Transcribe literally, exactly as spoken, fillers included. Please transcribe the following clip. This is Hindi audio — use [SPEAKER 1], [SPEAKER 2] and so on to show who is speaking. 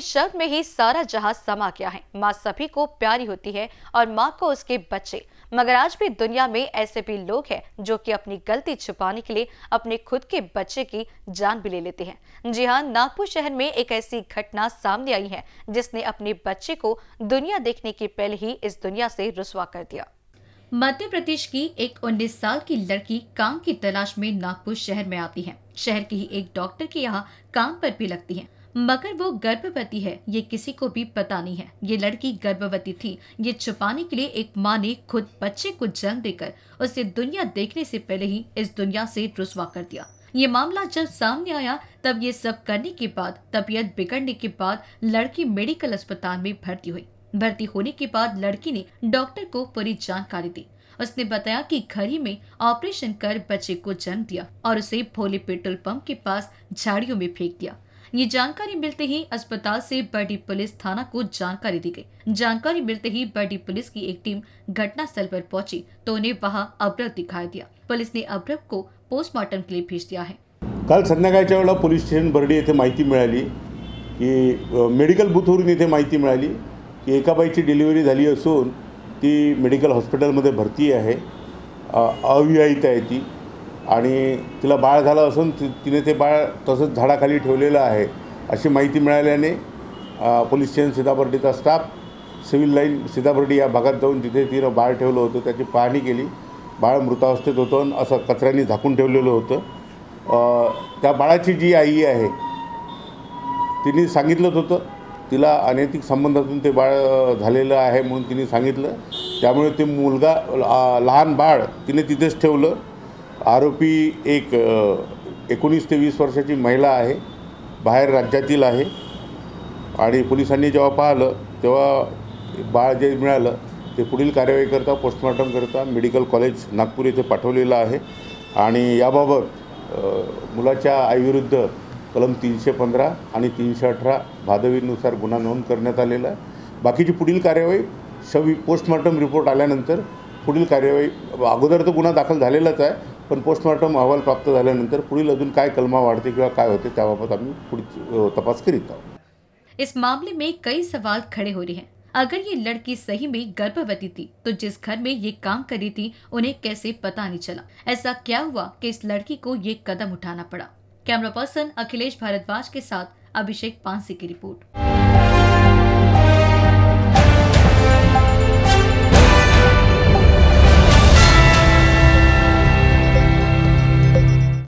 [SPEAKER 1] शब्द में ही सारा जहां समा गया है। माँ सभी को प्यारी होती है और माँ को उसके बच्चे। मगर आज भी दुनिया में ऐसे भी लोग हैं जो कि अपनी गलती छुपाने के लिए अपने खुद के बच्चे की जान भी ले लेते हैं। जी हाँ, नागपुर शहर में एक ऐसी घटना सामने आई है जिसने अपने बच्चे को दुनिया देखने के पहले ही इस दुनिया से रुस्वा कर दिया।
[SPEAKER 2] मध्य प्रदेश की एक उन्नीस साल की लड़की काम की तलाश में नागपुर शहर में आती है। शहर के ही एक डॉक्टर के यहाँ काम पर भी लगती है, मगर वो गर्भवती है ये किसी को भी पता नहीं है। ये लड़की गर्भवती थी, ये छुपाने के लिए एक माँ ने खुद बच्चे को जन्म देकर उसे दुनिया देखने से पहले ही इस दुनिया से रुस्वा कर दिया। ये मामला जब सामने आया तब ये सब करने के बाद, तबीयत बिगड़ने के बाद लड़की मेडिकल अस्पताल में भर्ती हुई। भर्ती होने के बाद लड़की ने डॉक्टर को पूरी जानकारी दी। उसने बताया कि घर ही में ऑपरेशन कर बच्चे को जन्म दिया और उसे भोले पेट्रोल पंप के पास झाड़ियों में फेंक दिया। ये जानकारी मिलते ही अस्पताल से बड़ी पुलिस थाना को जानकारी दी गई। जानकारी मिलते ही बड़ी पुलिस की एक टीम घटनास्थल पर पहुंची तो उन्हें वहां अवरव दिखाई दिया। पुलिस ने अवरव को पोस्टमार्टम के लिए भेज दिया है।
[SPEAKER 3] काल संध्याकाळच्या वेळेला पोलीस स्टेशन बर्डी येथे माहिती मिळाली की मेडिकल बूथवरून इथे माहिती मिळाली की एका बाईची डिलिव्हरी झाली असून ती मेडिकल हॉस्पिटलमध्ये भरती आहे, अविवाहित आहे ती आणि तिला बाळ झालं असून ति तिने ते बाळ तसंच झाडाखाली ठेवलेलं आहे अशी माहिती मिळाल्याने पोलीस स्टेशन सीताबर्डीचा स्टाफ सिव्हिल लाईन सीताबर्डी या भागात जाऊन तिथे तिनं बाळ ठेवलं होतं त्याची पाहणी केली। बाळ मृतावस्थेत होतं आणि असं कचऱ्याने झाकून ठेवलेलं होतं। त्या बाळाची जी आई आहे तिने सांगितलं होतं तिला अनैतिक संबंधातून ते बाळ झालेलं आहे म्हणून तिने सांगितलं, त्यामुळे ते मुलगा लहान बाळ तिने तिथेच ठेवलं। आरोपी एक एकोणीस ते वीस वर्षाची महिला आहे, बाहेर राज्यातील आहे आणि पोलिसांनी जेव्हा पाहिलं तेव्हा बाळ जे मिळालं ते पुढील कार्यवाही करता पोस्टमॉर्टम करता मेडिकल कॉलेज नागपूर येथे पाठवलेलं आहे आणि याबाबत मुलाच्या आईविरुद्ध कलम तीनशे पंधरा आणि तीनशे अठरा भादवीनुसार गुन्हा नोंद करण्यात आलेला आहे। बाकीची पुढील कार्यवाही शव पोस्टमॉर्टम रिपोर्ट आल्यानंतर पुढील कार्यवाही, अगोदर तर गुन्हा दाखल झालेलाच आहे पण पोस्टमॉर्टम अहवाल प्राप्त झाल्यानंतर पुढील अजून काय कलमा वाढते किंवा काय होते त्याबाबत आम्ही पुढची तपास करीत आहोत।
[SPEAKER 2] इस मामले में कई सवाल खड़े हो रहे हैं। अगर ये लड़की सही में गर्भवती थी तो जिस घर में ये काम कर रही थी उन्हें कैसे पता नहीं चला? ऐसा क्या हुआ कि इस लड़की को ये कदम उठाना पड़ा? कैमरा पर्सन अखिलेश भारद्वाज के साथ अभिषेक पांसे की रिपोर्ट।